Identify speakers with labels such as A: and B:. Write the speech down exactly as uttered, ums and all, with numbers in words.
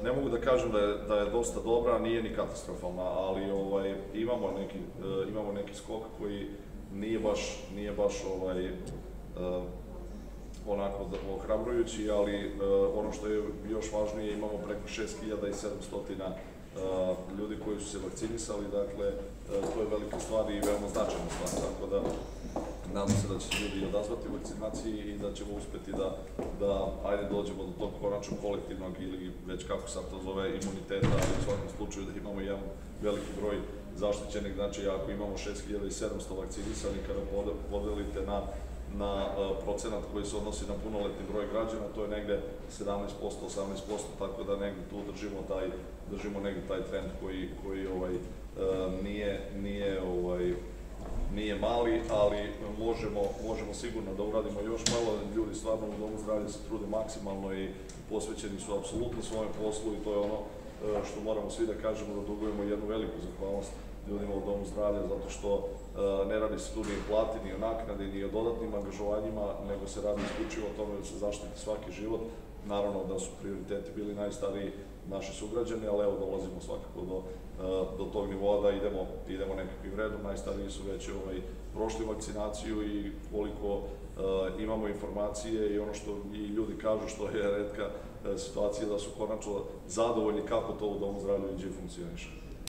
A: ne mogu da kažem da je dosta dobra, nije ni katastrofalna, ali imamo neki skok koji nije baš onako ohrabrujući, ali ono što je još važnije, imamo preko šest hiljada sedamsto ljudi koji su se vakcinisali, dakle, to je velika stvar i veoma značajna stvar, tako da nadam se da će se ljudi odazvati vakcinaciji i da ćemo uspeti da, ajde, dođemo do tog konačno kolektivnog ili već kako sad to zove imuniteta, ali u svakom slučaju da imamo jedan veliki broj zaštićenih, znači ako imamo šest hiljada sedamsto vakcinisanih, kada podelite na procenat koji se odnosi na punoletni broj građana, to je negde sedamnaest posto, osamnaest posto, tako da negde tu držimo negde taj trend koji nije mali, ali možemo sigurno da uradimo još malo. Ljudi stvarno u Domu zdravlja se trude maksimalno i posvećeni su apsolutno svojem poslu i to je ono što moramo svi da kažemo, da dugujemo jednu veliku zahvalnost ljudima u Domu zdravlja, zato što ne radi se tu ni o plati, ni o naknadi, ni o dodatnim angažovanjima, nego se radi isključivo o tome da se zaštiti svaki život. Naravno da su prioriteti bili najstariji naši sugrađani, ali evo dolazimo svakako do tog nivoa da idemo nekakvim redom. Najstariji su već prošli vakcinaciju i koliko imamo informacije i ono što i ljudi kažu, što je retka situacija, da su konačno zadovoljni kako to u Domu zdravlja i funkcioniše.